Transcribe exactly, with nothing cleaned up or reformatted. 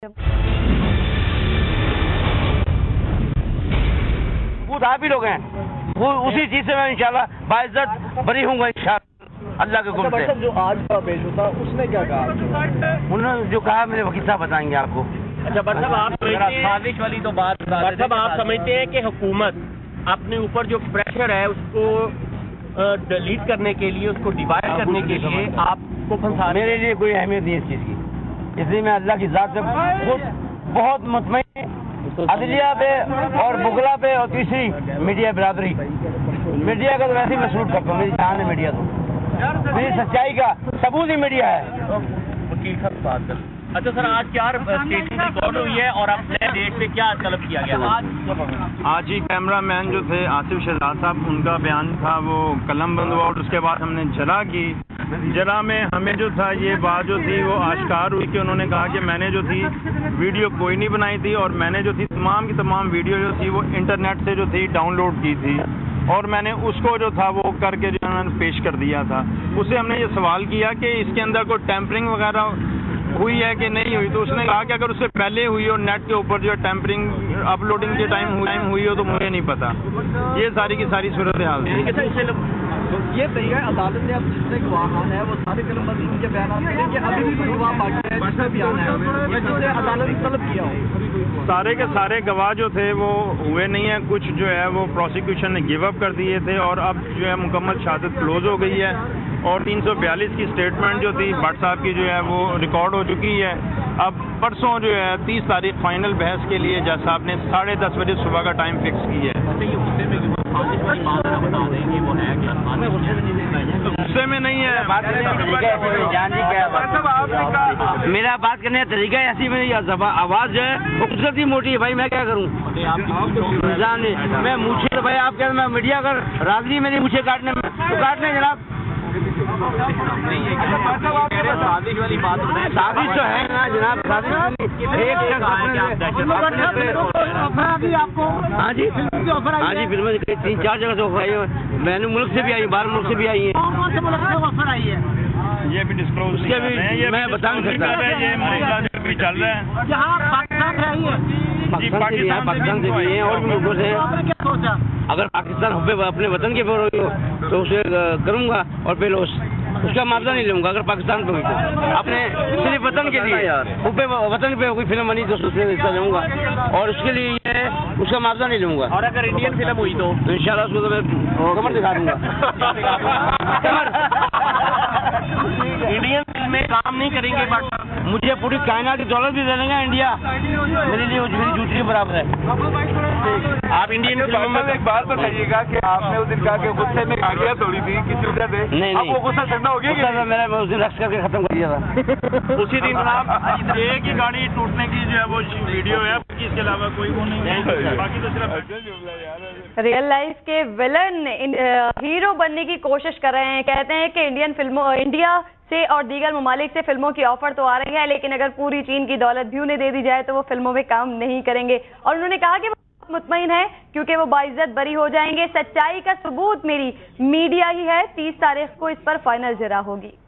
وہ آپ ہی لوگ ہیں، وہ اسی چیز سے میں انشاءاللہ باعزت بری ہوں گا انشاءاللہ اللہ کے حکم سے۔ جو آج کا پیش ہوتا اس نے کیا کہا؟ انہوں نے جو کہا میرے وکیل صاحب بتائیں گے آپ کو۔ اچھا بٹ صاحب آپ سازش والی تو بات بٹ صاحب آپ سمجھتے ہیں کہ حکومت اپنے اوپر جو پریشر ہے اس کو ڈیلیٹ کرنے کے لیے، اس کو ڈیوائڈ کرنے کے لیے آپ کو پھنسا؟ میرے لیے کوئی اہمیت نہیں اس چیز کی، اس لیے میں اللہ کی ذات سے خود بہت مطمئن، عدلیہ پہ اور بغلا پہ، اور تیسری میڈیا برادری، میڈیا کا تو ویسے ہی میں سلوٹ کرتا ہوں، میری جان ہے میڈیا، تو میری سچائی کا ثبوت ہی میڈیا ہے۔ وکیل صاحب بات کر۔ اچھا سر، آج کیا اسٹیٹمنٹ ریکارڈ ہوئی ہے اور اب نئے ڈیٹ پہ کیا طلب کیا گیا؟ آج ہی کیمرہ مین جو تھے آصف شہزاد صاحب، ان کا بیان تھا، وہ قلم بند ہوا اور اس کے بعد ہم نے جرا کی۔ جرا میں ہمیں جو تھا یہ بات جو تھی وہ آشکار ہوئی کہ انہوں نے کہا کہ میں نے جو تھی ویڈیو کوئی نہیں بنائی تھی، اور میں نے جو تھی تمام کی تمام ویڈیو جو تھی وہ انٹرنیٹ سے جو تھی ڈاؤن لوڈ کی تھی، اور میں نے اس کو جو تھا وہ کر کے جو ہے پیش کر دیا تھا۔ اس سے ہم نے یہ سوال کیا کہ اس کے اندر کوئی ٹیمپرنگ وغیرہ ہوئی ہے کہ نہیں ہوئی، تو اس نے کہا کہ اگر اس سے پہلے ہوئی اور نیٹ کے اوپر جو ہے ٹیمپرنگ اپلوڈنگ کے ٹائم ہوئی ہو تو مجھے نہیں پتا۔ یہ ساری کی ساری صورتحال ہے۔ یہ طریقہ عدالت نے اب جتنے گواہان ہیں وہ سارے قلم بند ان کے بیانات کریں کہ ابھی بھی کوئی گواہ باقی ہے جس کا بیان ہے جس سے عدالت نے طلب کیا ہو؟ سارے کے سارے گواہ جو تھے وہ ہوئے نہیں ہیں، کچھ جو ہے وہ پروسیکیوشن نے گیو اپ کر دیے تھے، اور اب جو ہے مکمل شہادت کلوز ہو گئی ہے، اور تین سو بیالیس کی اسٹیٹمنٹ جو تھی بٹ صاحب کی جو ہے وہ ریکارڈ ہو چکی ہے۔ اب پرسوں جو ہے تیس تاریخ فائنل بحث کے لیے جج صاحب نے ساڑھے دس بجے صبح کا ٹائم فکس کی ہے۔ غصے میں نہیں ہے، میرا بات کرنے کا طریقہ ہے ایسی، میری آواز جو ہے وہ قدرت ہی موٹی ہے بھائی، میں کیا کروں؟ میں مجھے بھائی آپ کہتے میں میڈیا اگر راضی میری مجھے کاٹنے میں تو کاٹنے جناب۔ سازش والی بات سازش تو ہے نا جناب، سازش ہاں جی ہاں جی فلمیں تین چار جگہ سے آفر آئی ہے، میں نے ملک سے بھی آئی، باہر ملک سے بھی آئی ہیں، یہ بھی ڈسکلوز اس کے بھی میں بتا نہیں سکتا۔ یہ معاملہ جو بھی چل رہا ہے پاکستان سے بھی ہیں، پاکستان سے بھی ہیں اور بھی ملکوں سے۔ اگر پاکستان اپنے وطن کے پر ہوئی ہو تو اسے کروں گا، اور پہلے اس اس کا معاوضہ نہیں لوں گا۔ اگر پاکستان پہ ہوئی تو اپنے صرف وطن کے لیے وطن پہ کوئی فلم بنی تو اس میں حصہ لوں گا، اور اس کے لیے یہ اس کا معاوضہ نہیں لوں گا۔ اور اگر انڈین فلم ہوئی تو انشاءاللہ اس کو تو میں کمر دکھا دوں گا۔ انڈین فلم میں کام نہیں کریں گے بٹ مجھے پوری کائنات کی دولت بھی دے دیں گا انڈیا، میرے لیے میری جوتی کے برابر ہے۔ آپ انڈین فلموں میں ایک بات بتائیے گا کہ آپ نے اس دن کہا کہ غصے میں گاڑیاں توڑی تھی کسی وجہ سے، نہیں آپ کو غصہ ٹھنڈا ہو گیا؟ میرا میں اس دن رقص کر کے ختم کر دیا تھا اسی دن جناب ایک ہی گاڑی ٹوٹنے کی جو ہے وہ ویڈیو ہے، اس کے علاوہ کوئی وہ نہیں ہے، باقی تو صرف ریئل لائف کے ولن ہیرو بننے کی کوشش کر رہے ہیں، کہتے ہیں کہ انڈین فلموں انڈیا سے اور دیگر ممالک سے فلموں کی آفر تو آ رہی ہے، لیکن اگر پوری چین کی دولت بھی انہیں دے دی جائے تو وہ فلموں میں کام نہیں کریں گے، اور انہوں نے کہا کہ وہ مطمئن ہے کیونکہ وہ باعزت بری ہو جائیں گے۔ سچائی کا ثبوت میری میڈیا ہی ہے، تیس تاریخ کو اس پر فائنل جرا ہوگی۔